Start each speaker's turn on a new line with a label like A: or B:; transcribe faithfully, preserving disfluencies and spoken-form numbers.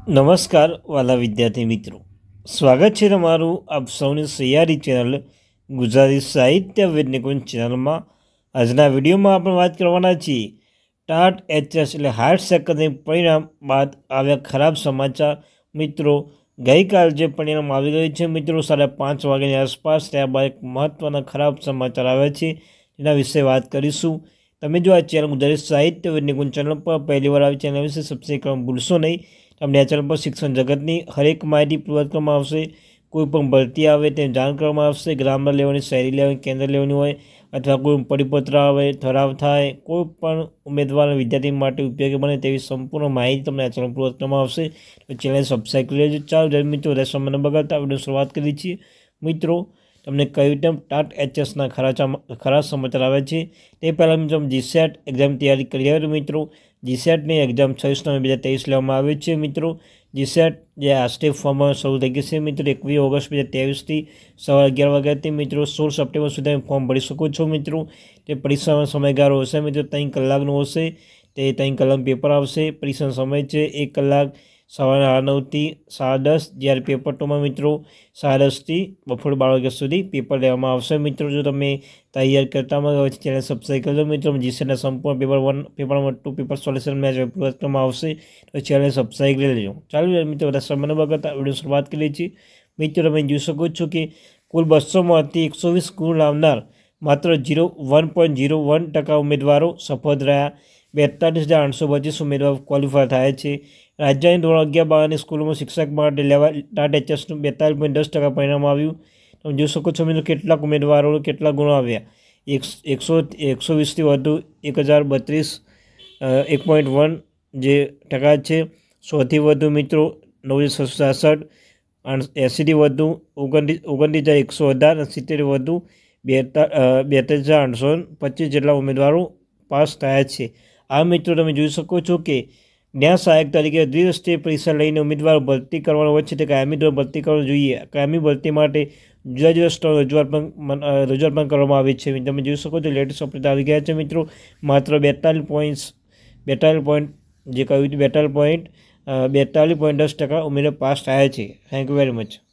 A: નમસ્કાર વાલા વિદ્યાર્થી મિત્રો, સ્વાગત છે તમારું આપ સૌની સૈયારી ચેનલ ગુજરાતી સાહિત્ય વિદ નિકુંજ ચેનલમાં। આજના વિડીયોમાં આપણે વાત કરવાના છીએ ટાટ એચએસ એટલે હાયર સેકન્ડરી પરિણામ બાદ આવ્યા ખરાબ સમાચાર। મિત્રો, ગઈકાલ જે પરિણામ આવી ગયું છે મિત્રો સાડા પાંચ વાગ્યાની આસપાસ, ત્યારબાદ એક મહત્ત્વના ખરાબ સમાચાર આવ્યા છે, એના વિશે વાત કરીશું। તમે જો આ ચેનલ ગુજરાતી સાહિત્ય વિદ નિકુંજ ચેનલ પર પહેલી વાર આવી ચેનલ વિશે સબસ્ક્રાઈબ કરવાનું ભૂલશો નહીં। તમને આ ચેનલ પર શિક્ષણ જગતની હરેક માહિતી પૂર્વક કરવામાં આવશે। કોઈ પણ ભરતી આવે તેને જાણ કરવામાં આવશે। ગ્રામર લેવાની, શાયરી લેવાની, કેન્દ્ર લેવાની હોય અથવા કોઈ પરિપત્ર આવે, ઠરાવ થાય, કોઈ પણ ઉમેદવાર વિદ્યાર્થી માટે ઉપયોગી બને તેવી સંપૂર્ણ માહિતી તમને આ ચેનલ પૂર્વક કરવામાં આવશે। તો ચેનલ સબસ્ક્રાઈબ કરી લેજો। ચાલો જ્યારે મિત્રો વધારે સમય ન બગાડતા વિડીયો શરૂઆત કરીએ છીએ। મિત્રો, તમને કહ્યું તેમ ટાટ એચએસના ખરા ખરા સમાચાર આવે છે તે પહેલાં મિત્રો જીસેટ એક્ઝામ તૈયારી કરી આવ્યો મિત્રો। જીસેટની એક્ઝામ છવ્વીસ નવેમ્બર બે હજાર ત્રેવીસ લેવામાં આવી છે મિત્રો। જીસેટ જે આજથી ફોર્મ શરૂ થઈ ગઈ છે મિત્રો એકવીસ ઓગસ્ટ બે હજાર ત્રેવીસથી સવારે અગિયાર વાગ્યાથી મિત્રો સોળ સપ્ટેમ્બર સુધી તમે ફોર્મ ભરી શકો છો મિત્રો। તે પરીક્ષાનો સમયગાળો હશે મિત્રો ત્રણ કલાકનો હશે। તે ત્રણ કલાક પેપર આવશે। પરીક્ષાનો સમય છે એક કલાક સવારના સાડા નવથી સાડા દસ, જ્યારે પેપર ટુમાં મિત્રો સાડા દસથી બપોર બાર વાગ્યા સુધી પેપર લેવામાં આવશે મિત્રો। જો તમે તૈયાર કરતામાં હોય તો ચેનલ સબસ્ક્રાઈબ કરજો મિત્રો। જીસેટના સંપૂર્ણ paper one, paper number two, paper solution match પૂર્વક કરવામાં આવશે, તો ચેનલ સબસ્ક્રાઈબ કરી લેજો। ચાલો મિત્રો બધા સમય બગાડતા વિડીયો શરૂઆત કરીએ છીએ। મિત્રો, તમે જોઈ શકો છો કે કુલ બસોમાંથી એકસો વીસ ગુણ લાવનાર માત્ર zero one point zero one ટકા ઉમેદવારો સફળ રહ્યા। બેતાલીસ હજાર આઠસો પચીસ ઉમેદવારો ક્વોલિફાય થાય છે। રાજ્યની ધોરણ અગિયાર બારની સ્કૂલોમાં શિક્ષક માટે લેવા ટાટ એચએસનું બેતાલીસ પોઈન્ટ દસ ટકા પરિણામ આવ્યું। તમે જોઈ શકો છો મિત્રો કેટલાક ઉમેદવારો કેટલા ગુણો આવ્યા। એક એકસો એકસો વીસથી વધુ એક હજાર બત્રીસ એક પોઈન્ટ વન જે ટકા છે। સોથી વધુ મિત્રો નવ છસો સાસઠ, એંસીથી વધુ ઓગણત્રીસ ઓગણત્રીસ હજાર એકસો અઢાર અને સિત્તેર વધુ બેતા બેતાલીસ હજાર આઠસો પચીસ જેટલા ઉમેદવારો પાસ થયા છે। આ મિત્રો તમે જોઈ શકો છો કે ન્યાય સહાયક તરીકે દ્વિરાષ્ટ્રીય પરીક્ષા લઈને ઉમેદવારો ભરતી કરવાનો હોય છે તે કાયમી ધોરણે ભરતી કરવું જોઈએ। કાયમી ભરતી માટે જુદા જુદા સ્થળો રજૂઆત પણ રજૂઆત પણ કરવામાં આવી છે। તમે જોઈ શકો છો લેટેસ્ટ અપડેટ આવી ગયા છે મિત્રો। માત્ર બેતાલીસ પોઈન્ટ બેતાલીસ પોઈન્ટ જે કહ્યું હતું બેતાલીસ પોઈન્ટ બેતાલીસ પોઈન્ટ દસ ટકા ઉમેદવાર પાસ થયા છે। Thank you very much.